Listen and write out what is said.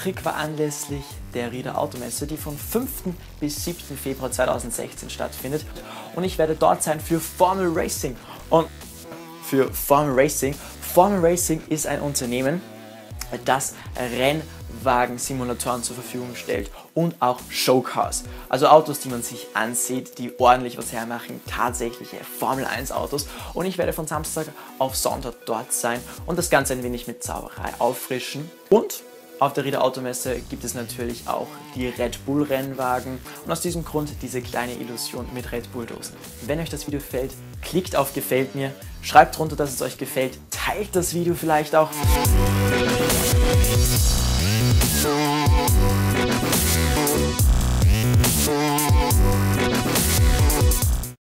Trick war anlässlich der Rieder Automesse, die von 5. bis 7. Februar 2016 stattfindet. Und ich werde dort sein für Formel Racing. Und für Formel Racing. Formel Racing ist ein Unternehmen, das Rennwagen-Simulatoren zur Verfügung stellt und auch Showcars. Also Autos, die man sich ansieht, die ordentlich was hermachen, tatsächliche Formel 1 Autos. Und ich werde von Samstag auf Sonntag dort sein und das Ganze ein wenig mit Zauberei auffrischen. Und auf der Rieder Automesse gibt es natürlich auch die Red Bull Rennwagen und aus diesem Grund diese kleine Illusion mit Red Bull Dosen. Wenn euch das Video gefällt, klickt auf Gefällt mir, schreibt drunter, dass es euch gefällt, teilt das Video vielleicht auch.